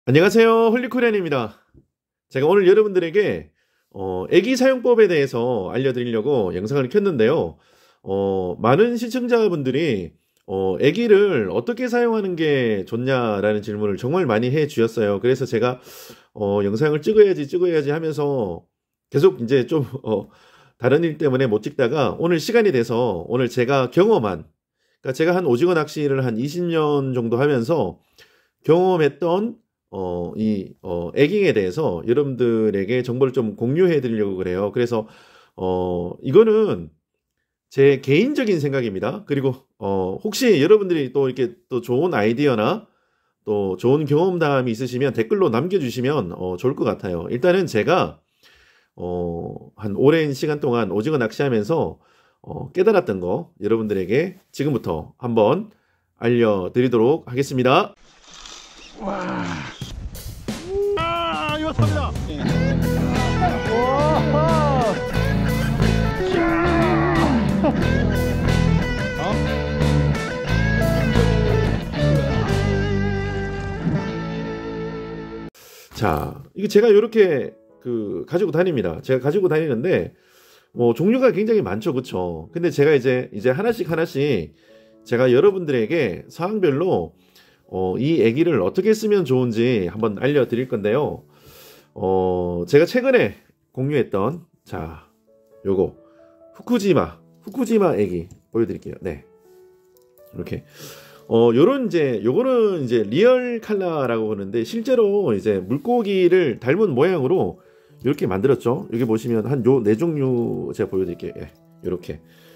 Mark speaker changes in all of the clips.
Speaker 1: 안녕하세요, 홀리코리안입니다. 제가 오늘 여러분들에게 애기 사용법에 대해서 알려드리려고 영상을 켰는데요. 많은 시청자분들이 애기를 어떻게 사용하는 게 좋냐라는 질문을 정말 많이 해 주셨어요. 그래서 제가 영상을 찍어야지 하면서 계속 이제 좀 다른 일 때문에 못 찍다가 오늘 시간이 돼서 오늘 제가 경험한, 그러니까 제가 한 오징어 낚시를 한 20년 정도 하면서 경험했던 에깅에 대해서 여러분들에게 정보를 좀 공유해 드리려고 그래요. 그래서 이거는 제 개인적인 생각입니다. 그리고 혹시 여러분들이 또 이렇게 또 좋은 아이디어나 또 좋은 경험담이 있으시면 댓글로 남겨주시면 좋을 것 같아요. 일단은 제가 한 오랜 시간 동안 오징어 낚시하면서 깨달았던 거 여러분들에게 지금부터 한번 알려드리도록 하겠습니다. 와. 이거 탑니다. 자, 이게 제가 이렇게 가지고 다닙니다. 제가 가지고 다니는데 뭐 종류가 굉장히 많죠, 그쵸? 근데 제가 이제 하나씩 제가 여러분들에게 상황별로 이 애기를 어떻게 쓰면 좋은지 한번 알려드릴 건데요. 제가 최근에 공유했던, 자, 요거 후쿠지마 애기 보여드릴게요. 네, 이렇게 요거는 이제 리얼 칼라라고 하는데 실제로 이제 물고기를 닮은 모양으로 이렇게 만들었죠. 여기 보시면 한 요 네 종류 제가 보여드릴게요. 예, 요렇게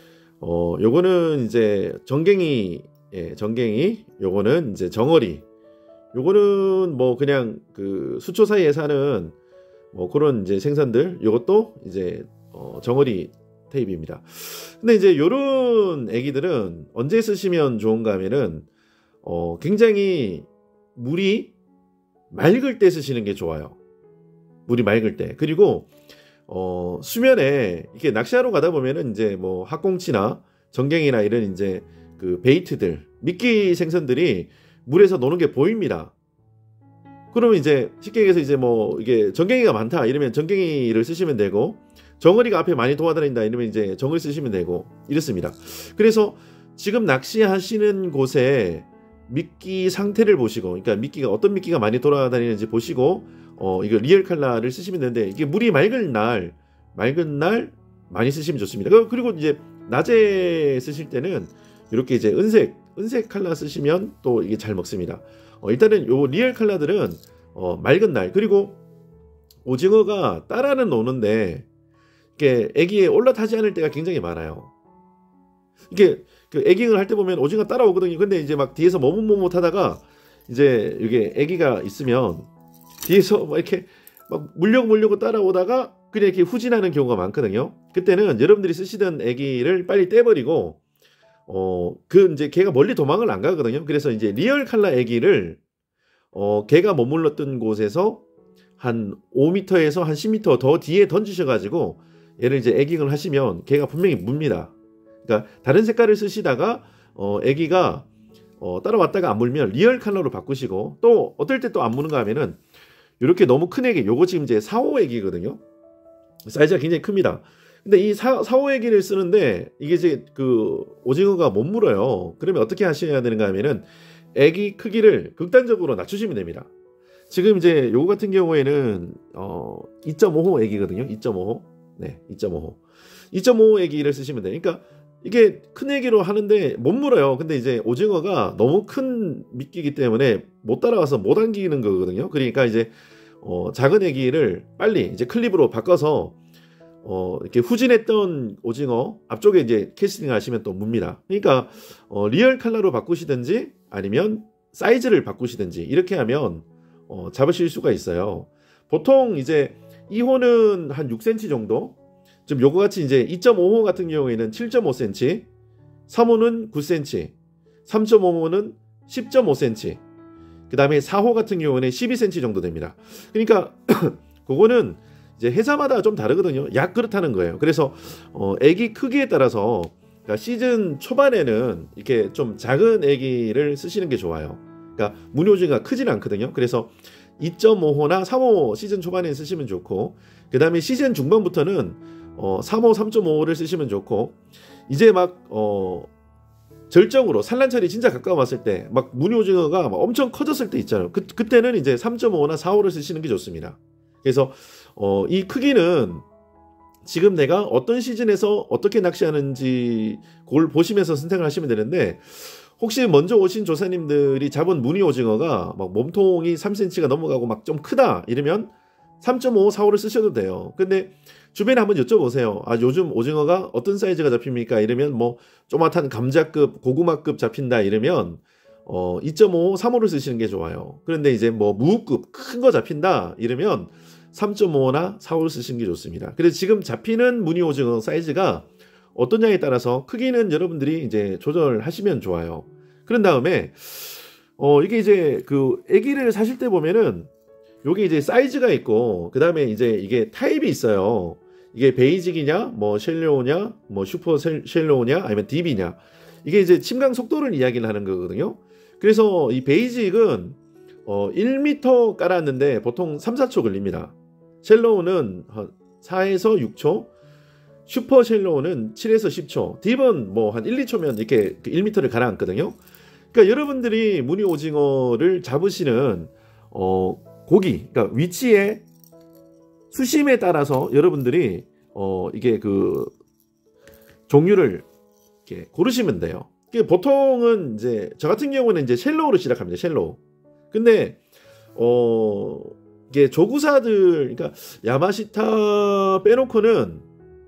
Speaker 1: 요거는 이제 정갱이, 예, 정갱이, 요거는 이제 정어리, 요거는 뭐 그냥 수초 사이에 사는 뭐 그런 이제 생선들, 요것도 이제 정어리 테이프입니다. 근데 이제 요런 애기들은 언제 쓰시면 좋은가 하면은 굉장히 물이 맑을 때 쓰시는 게 좋아요. 물이 맑을 때. 그리고 수면에 이렇게 낚시하러 가다 보면은 이제 뭐 학꽁치나 정갱이나 이런 이제 베이트들, 미끼 생선들이 물에서 노는 게 보입니다. 그러면 이제 쉽게 얘기해서 이제 뭐 이게 정갱이가 많다 이러면 정갱이를 쓰시면 되고, 정어리가 앞에 많이 도와다닌다 이러면 이제 정을 쓰시면 되고 이렇습니다. 그래서 지금 낚시하시는 곳에 미끼 상태를 보시고, 그러니까 미끼가 어떤 미끼가 많이 돌아다니는지 보시고 이거 리얼 칼라를 쓰시면 되는데, 이게 물이 맑은 날 많이 쓰시면 좋습니다. 그리고 이제 낮에 쓰실 때는 이렇게 이제 은색 칼라 쓰시면 또 이게 잘 먹습니다. 일단은 요 리얼 칼라들은 맑은 날, 그리고 오징어가 따라는 노는데 이게 애기에 올라타지 않을 때가 굉장히 많아요. 이게 애깅을 할 때 보면 오징어 따라오거든요. 근데 이제 막 뒤에서 머뭇머뭇하다가 이제 이게 애기가 있으면 뒤에서 막 이렇게 막 물려고 따라오다가 그냥 이렇게 후진하는 경우가 많거든요. 그때는 여러분들이 쓰시던 애기를 빨리 떼버리고 이제 걔가 멀리 도망을 안 가거든요. 그래서 이제 리얼 칼라 애기를 걔가 머물렀던 곳에서 한 5m에서 한 10m 더 뒤에 던지셔가지고 얘를 이제 애깅을 하시면 걔가 분명히 뭅니다. 그러니까 다른 색깔을 쓰시다가 애기가 따라왔다가 안 물면 리얼 칼라로 바꾸시고, 또 어떨 때 또 안 무는가 하면은 이렇게 너무 큰 애기, 요거 지금 이제 4호 애기거든요. 사이즈가 굉장히 큽니다. 근데 이 4호 애기를 쓰는데 이게 이제 오징어가 못 물어요. 그러면 어떻게 하셔야 되는가 하면은 애기 크기를 극단적으로 낮추시면 됩니다. 지금 이제 요거 같은 경우에는 2.5호 애기거든요. 2.5호. 네, 2.5호. 2.5호 애기를 쓰시면 돼요. 그러니까 이게 큰 애기로 하는데 못 물어요. 근데 이제 오징어가 너무 큰 미끼이기 때문에 못 따라와서 못 당기는 거거든요. 그러니까 이제 작은 애기를 빨리 이제 클립으로 바꿔서 이렇게 후진했던 오징어 앞쪽에 이제 캐스팅 하시면 또 뭅니다. 그러니까 리얼 칼라로 바꾸시든지 아니면 사이즈를 바꾸시든지 이렇게 하면 잡으실 수가 있어요. 보통 이제 2호는 한 6cm 정도, 좀 요거 같이 이제 2.5호 같은 경우에는 7.5cm, 3호는 9cm, 3.5호는 10.5cm, 그 다음에 4호 같은 경우는 12cm 정도 됩니다. 그러니까 그거는 이제 회사마다 좀 다르거든요. 약 그렇다는 거예요. 그래서 애기 크기에 따라서, 그러니까 시즌 초반에는 이렇게 좀 작은 애기를 쓰시는 게 좋아요. 그러니까 무늬오징어가 크진 않거든요. 그래서 2.5호나 3호 시즌 초반에 쓰시면 좋고, 그 다음에 시즌 중반부터는 3호, 3.5호를 쓰시면 좋고, 이제 막 절정으로 산란철이 진짜 가까워왔을 때, 막 무늬 오징어가 막 엄청 커졌을 때 있잖아요. 그때는 이제 3.5나 4호를 쓰시는 게 좋습니다. 그래서 이 크기는 지금 내가 어떤 시즌에서 어떻게 낚시하는지 그걸 보시면서 선택을 하시면 되는데, 혹시 먼저 오신 조사님들이 잡은 무늬 오징어가 막 몸통이 3cm가 넘어가고 막 좀 크다 이러면 3.5, 4호를 쓰셔도 돼요. 근데 주변에 한번 여쭤보세요. 아, 요즘 오징어가 어떤 사이즈가 잡힙니까? 이러면 뭐 조그맣한 감자급, 고구마급 잡힌다 이러면 2.5, 3호를 쓰시는 게 좋아요. 그런데 이제 뭐 무급 큰 거 잡힌다 이러면 3.5나 4호를 쓰시는 게 좋습니다. 그래서 지금 잡히는 무늬 오징어 사이즈가 어떠냐에 따라서 크기는 여러분들이 이제 조절하시면 좋아요. 그런 다음에 이게 이제 그 애기를 사실 때 보면은 요게 이제 사이즈가 있고, 그 다음에 이제 이게 타입이 있어요. 이게 베이직이냐, 뭐 쉘로우냐, 뭐 슈퍼 쉘로우냐, 아니면 딥이냐. 이게 이제 침강 속도를 이야기를 하는 거거든요. 그래서 이 베이직은 1m 깔았는데 보통 3, 4초 걸립니다. 쉘로우는 한 4에서 6초, 슈퍼 쉘로우는 7에서 10초, 딥은 뭐 한 1, 2초면 이렇게 1m를 가라앉거든요. 그러니까 여러분들이 무늬 오징어를 잡으시는 고기, 그러니까 위치에 수심에 따라서 여러분들이 이게 그 종류를 이렇게 고르시면 돼요. 보통은 이제 저 같은 경우는 이제 쉘로우로 시작합니다. 쉘로우. 근데 이게 조구사들, 그러니까 야마시타 빼놓고는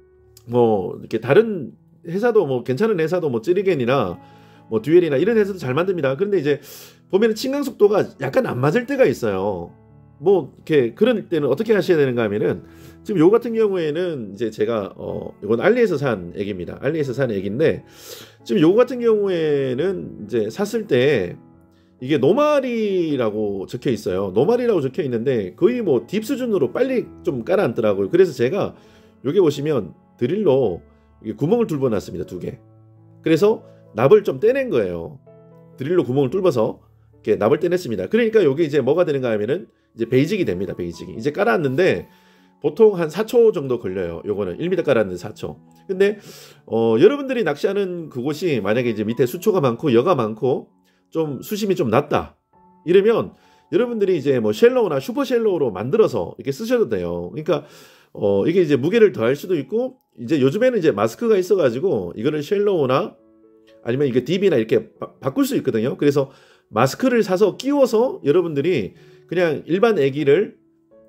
Speaker 1: 뭐 이렇게 다른 회사도 뭐 괜찮은 회사도 뭐 찌리겐이나 뭐 듀엘이나 이런 회사도 잘 만듭니다. 그런데 이제 보면은 침강 속도가 약간 안 맞을 때가 있어요. 뭐 이렇게 그런 때는 어떻게 하셔야 되는가 하면은, 지금 요 같은 경우에는 이제 제가 이건 알리에서 산 애기입니다. 알리에서 산 애기인데, 지금 요 같은 경우에는 이제 샀을 때 이게 노말이라고 적혀 있어요. 노말이라고 적혀 있는데 거의 뭐 딥 수준으로 빨리 좀 깔아앉더라고요. 그래서 제가 여기 보시면 드릴로 구멍을 뚫어놨습니다. 2개. 그래서 납을 좀 떼낸 거예요. 드릴로 구멍을 뚫어서 이렇게 납을 떼냈습니다. 그러니까 여기 이제 뭐가 되는가 하면은 이제 베이직이 됩니다. 베이직이 이제 깔았는데 보통 한 4초 정도 걸려요. 요거는 1m 깔았는데 4초. 근데 여러분들이 낚시하는 그곳이 만약에 이제 밑에 수초가 많고 여가 많고 좀 수심이 좀 낮다 이러면 여러분들이 이제 뭐 쉘로우나 슈퍼 쉘로우로 만들어서 이렇게 쓰셔도 돼요. 그러니까 이게 이제 무게를 더할 수도 있고, 이제 요즘에는 이제 마스크가 있어가지고 이거를 쉘로우나 아니면 이게 딥이나 이렇게 바꿀 수 있거든요. 그래서 마스크를 사서 끼워서 여러분들이 그냥 일반 애기를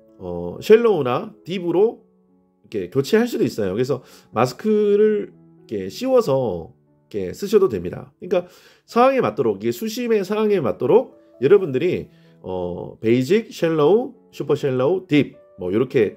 Speaker 1: 쉘로우나 딥으로 이렇게 교체할 수도 있어요. 그래서 마스크를 이렇게 씌워서 이렇게 쓰셔도 됩니다. 그러니까 상황에 맞도록, 이게 수심의 상황에 맞도록 여러분들이 베이직, 쉘로우, 슈퍼 쉘로우, 딥 뭐 이렇게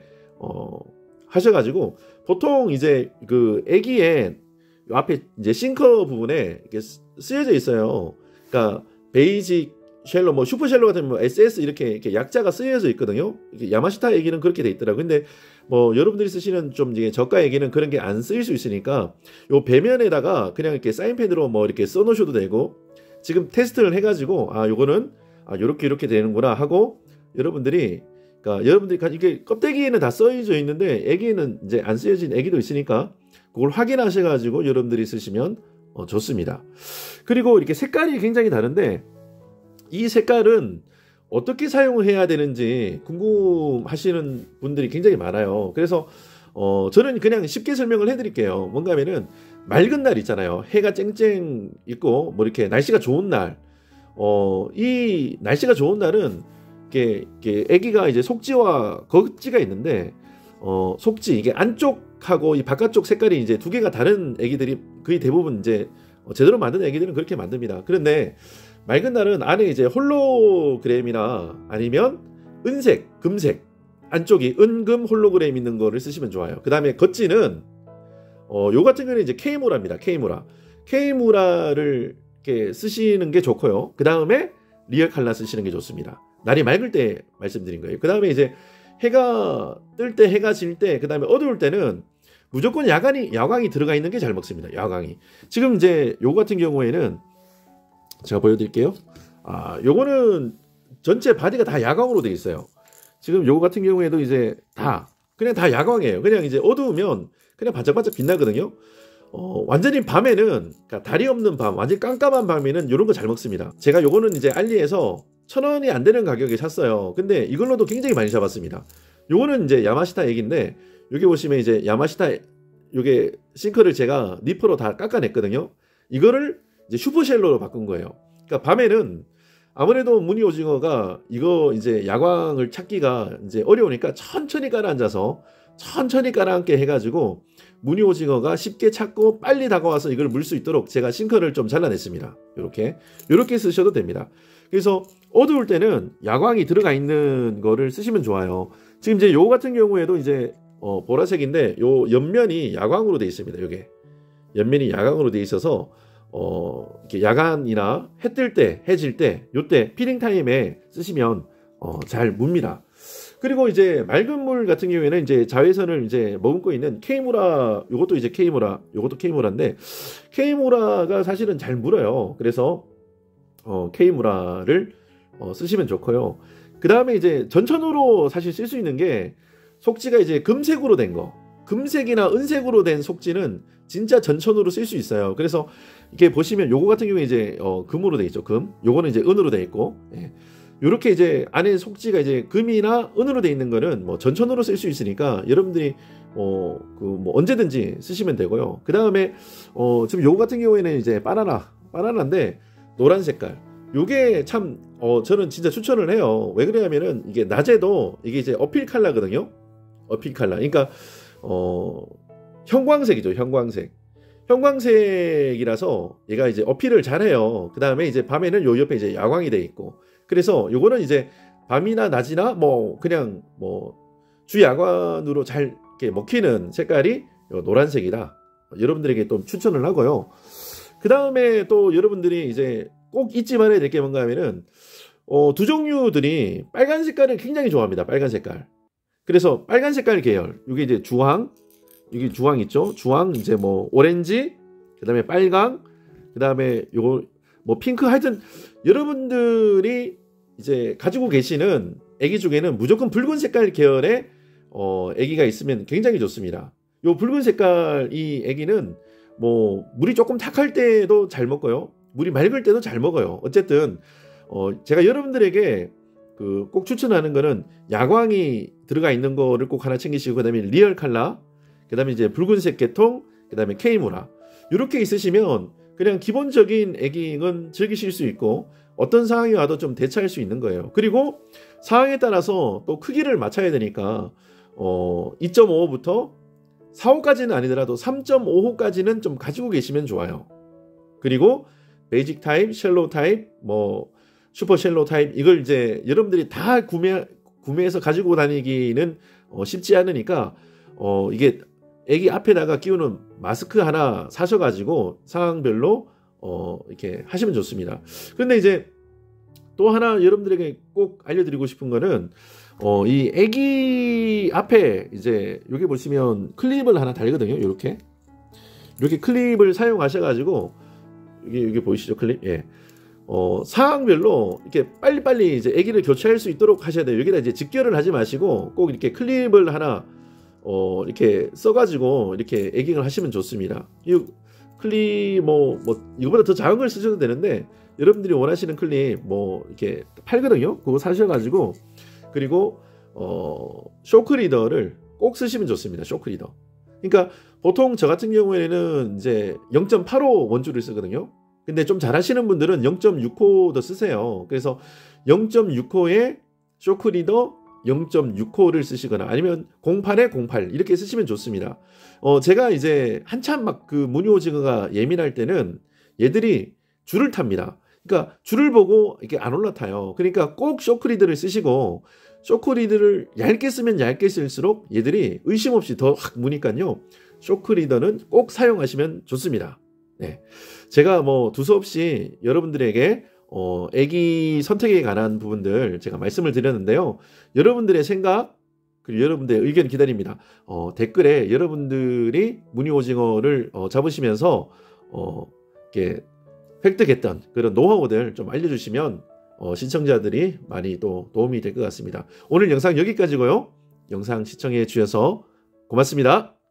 Speaker 1: 하셔가지고, 보통 이제 그 애기의 앞에 이제 싱커 부분에 이렇게 쓰여져 있어요. 그러니까 베이직, 쉘로, 뭐 슈퍼 쉘로 같은 뭐 SS 이렇게 약자가 쓰여져 있거든요. 야마시타 얘기는 그렇게 돼 있더라고요. 근데 뭐 여러분들이 쓰시는 좀 이제 저가 얘기는 그런 게 안 쓰일 수 있으니까 요 배면에다가 그냥 이렇게 사인펜으로 뭐 이렇게 써 놓으셔도 되고, 지금 테스트를 해가지고 요거는 요렇게 되는구나 하고, 여러분들이 이게 껍데기에는 다 써져 있는데 애기에는 이제 안 쓰여진 애기도 있으니까 그걸 확인하셔가지고 여러분들이 쓰시면 좋습니다. 그리고 이렇게 색깔이 굉장히 다른데, 이 색깔은 어떻게 사용을 해야 되는지 궁금하시는 분들이 굉장히 많아요. 그래서 저는 그냥 쉽게 설명을 해드릴게요. 뭔가 하면은 맑은 날 있잖아요. 해가 쨍쨍 있고 뭐 이렇게 날씨가 좋은 날, 이 날씨가 좋은 날은 이게 애기가 이제 속지와 겉지가 있는데, 속지 이게 안쪽하고 이 바깥쪽 색깔이 이제 2개가 다른 애기들이 거의 대부분 이제 제대로 만든 애기들은 그렇게 만듭니다. 그런데 맑은 날은 안에 이제 홀로그램이나 아니면 은색, 금색, 안쪽이 은금 홀로그램 있는 거를 쓰시면 좋아요. 그 다음에 겉지는 요 같은 경우는 이제 K무라입니다. K무라를 이렇게 쓰시는 게 좋고요. 그 다음에 리얼 칼라 쓰시는 게 좋습니다. 날이 맑을 때 말씀드린 거예요. 그 다음에 이제 해가 뜰 때, 해가 질 때, 그 다음에 어두울 때는 무조건 야광이 들어가 있는 게 잘 먹습니다. 야광이. 지금 이제 요 같은 경우에는 제가 보여드릴게요. 요거는 전체 바디가 다 야광으로 돼 있어요. 지금 요거 같은 경우에도 이제 그냥 다 야광이에요. 그냥 이제 어두우면 그냥 반짝반짝 빛나거든요. 완전히 밤에는, 그러니까 달이 없는 밤, 완전 깜깜한 밤에는 이런 거 잘 먹습니다. 제가 요거는 이제 알리에서 1,000원이 안 되는 가격에 샀어요. 근데 이걸로도 굉장히 많이 잡았습니다. 요거는 이제 야마시타 액인데, 여기 보시면 이제 야마시타 요게 싱크를 제가 니프로 다 깎아냈거든요. 이거를 이제 슈퍼쉘로로 바꾼 거예요. 그러니까 밤에는 아무래도 무늬 오징어가 이거 이제 야광을 찾기가 이제 어려우니까 천천히 깔아앉아서 천천히 깔아앉게 해가지고 무늬 오징어가 쉽게 찾고 빨리 다가와서 이걸 물 수 있도록 제가 싱크를 좀 잘라냈습니다. 이렇게 쓰셔도 됩니다. 그래서 어두울 때는 야광이 들어가 있는 거를 쓰시면 좋아요. 지금 이제 요 같은 경우에도 이제 보라색인데 요 옆면이 야광으로 되어 있습니다. 요게 옆면이 야광으로 되어 있어서 이렇게 야간이나 해 뜰 때, 해질 때, 요때 피딩 타임에 쓰시면 잘 뭅니다. 그리고 이제 맑은 물 같은 경우에는 이제 자외선을 이제 머금고 있는 케이무라, 요것도 이제 케이무라, 요것도 케이무라인데 케이무라가 사실은 잘 물어요. 그래서 케이무라를 쓰시면 좋고요. 그 다음에 이제 전천후로 사실 쓸 수 있는 게 속지가 이제 금색으로 된 거, 금색이나 은색으로 된 속지는 진짜 전천후로 쓸 수 있어요. 그래서 이렇게 보시면 요거 같은 경우에 이제 금으로 돼 있죠. 금. 요거는 이제 은으로 돼 있고, 예. 요렇게 이제 안에 속지가 이제 금이나 은으로 돼 있는 거는 뭐 전천후로 쓸 수 있으니까 여러분들이 뭐 언제든지 쓰시면 되고요. 그 다음에 지금 요거 같은 경우에는 이제 바나나인데 노란 색깔. 요게 참 저는 진짜 추천을 해요. 왜 그러냐면은 이게 낮에도 이게 이제 어필 컬러거든요. 어필 컬러. 그러니까 형광색이죠. 형광색이라서 얘가 이제 어필을 잘해요. 그 다음에 이제 밤에는 요 옆에 이제 야광이 돼 있고. 그래서 요거는 이제 밤이나 낮이나 뭐 그냥 뭐 주야광으로 잘 이렇게 먹히는 색깔이 노란색이다. 여러분들에게 또 추천을 하고요. 그 다음에 또 여러분들이 이제 꼭 잊지 말아야 될 게 뭔가 하면은 두 종류들이 빨간 색깔을 굉장히 좋아합니다. 빨간 색깔. 그래서 빨간 색깔 계열. 이게 이제 주황. 여기 주황 있죠? 주황, 이제 뭐 오렌지, 그 다음에 빨강, 그 다음에 요거 뭐 핑크, 하여튼 여러분들이 이제 가지고 계시는 애기 중에는 무조건 붉은 색깔 계열의 애기가 있으면 굉장히 좋습니다. 요 붉은 색깔 이 애기는 뭐 물이 조금 탁할 때도 잘 먹고요. 물이 맑을 때도 잘 먹어요. 어쨌든 제가 여러분들에게 꼭 추천하는 거는 야광이 들어가 있는 거를 꼭 하나 챙기시고, 그 다음에 리얼 컬러, 그 다음에 이제 붉은색 계통, 그 다음에 케이무라. 이렇게 있으시면 그냥 기본적인 에깅은 즐기실 수 있고 어떤 상황이 와도 좀 대처할 수 있는 거예요. 그리고 상황에 따라서 또 크기를 맞춰야 되니까 2.5호부터 4호까지는 아니더라도 3.5호까지는 좀 가지고 계시면 좋아요. 그리고 베이직 타입, 쉘로우 타입, 뭐 슈퍼 쉘로우 타입, 이걸 이제 여러분들이 다 구매해서 가지고 다니기는 쉽지 않으니까 이게 애기 앞에다가 끼우는 마스크 하나 사셔가지고 상황별로 이렇게 하시면 좋습니다. 근데 이제 또 하나 여러분들에게 꼭 알려드리고 싶은 거는 이 애기 앞에 이제 여기 보시면 클립을 하나 달거든요. 이렇게 클립을 사용하셔가지고 여기 보이시죠? 클립. 예. 상황별로 이렇게 빨리빨리 이제 애기를 교체할 수 있도록 하셔야 돼요. 여기다 이제 직결을 하지 마시고 꼭 이렇게 클립을 하나 이렇게 써가지고 이렇게 에깅을 하시면 좋습니다. 이 클립 뭐 이거보다 더 작은 걸 쓰셔도 되는데 여러분들이 원하시는 클립 뭐 이렇게 팔거든요. 그거 사셔가지고, 그리고 쇼크 리더를 꼭 쓰시면 좋습니다. 쇼크 리더. 그러니까 보통 저 같은 경우에는 이제 0.85 원줄을 쓰거든요. 근데 좀 잘하시는 분들은 0.6호도 쓰세요. 그래서 0.6호에 쇼크 리더 0.6호를 쓰시거나 아니면 08에 08 이렇게 쓰시면 좋습니다. 제가 이제 한참 막 그 무늬 오징어가 예민할 때는 얘들이 줄을 탑니다. 그러니까 줄을 보고 이렇게 안 올라타요. 그러니까 꼭 쇼크리드를 쓰시고, 쇼크리드를 얇게 쓰면 얇게 쓸수록 얘들이 의심 없이 더 확 무니까요. 쇼크리더는 꼭 사용하시면 좋습니다. 네. 제가 뭐 두서없이 여러분들에게 애기 선택에 관한 부분들 제가 말씀을 드렸는데요. 여러분들의 생각 그리고 여러분들의 의견 기다립니다. 댓글에 여러분들이 무늬 오징어를 잡으시면서 이렇게 획득했던 그런 노하우들 좀 알려주시면 시청자들이 많이 또 도움이 될 것 같습니다. 오늘 영상 여기까지고요. 영상 시청해 주셔서 고맙습니다.